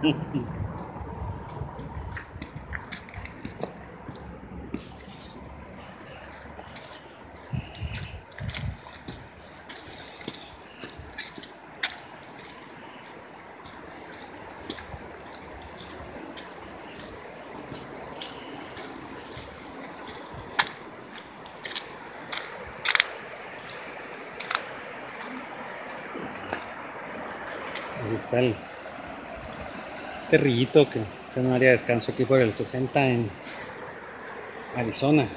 Ahí está este rillito que está en un área de descanso aquí por el 60 en Arizona.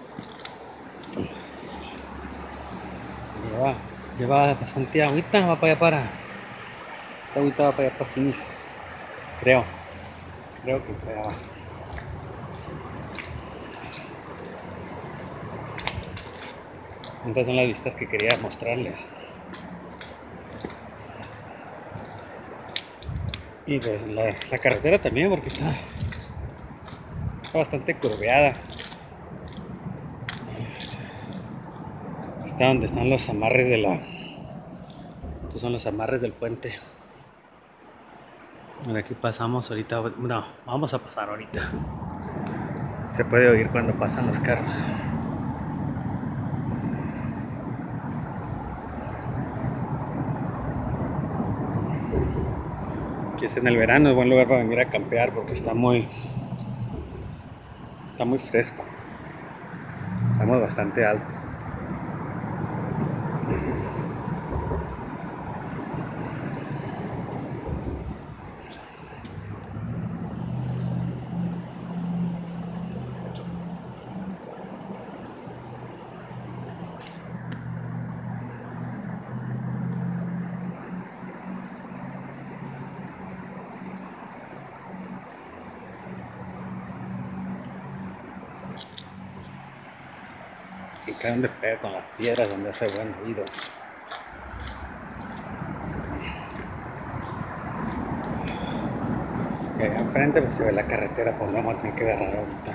Lleva bastante agüita, va para allá esta agüita va para allá para Phoenix. Creo que para allá va. Estas son las vistas que quería mostrarles. Y pues la carretera también, porque está bastante curveada. Está donde están los amarres estos son los amarres del puente. Bueno, aquí pasamos ahorita. No, vamos a pasar ahorita. Se puede oír cuando pasan los carros. Aquí es en el verano, es buen lugar para venir a campear porque está muy fresco. Estamos bastante alto. Y cae donde pega con las piedras, donde hace buen ruido. Y allá enfrente pues se ve la carretera, pues vamos a tener que agarrar ahorita.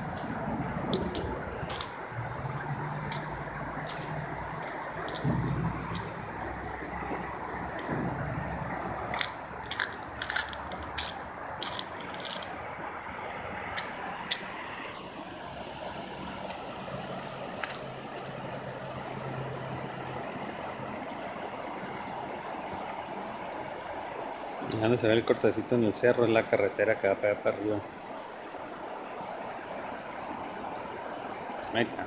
Y donde se ve el cortecito en el cerro es la carretera que va para allá para arriba. Ahí está.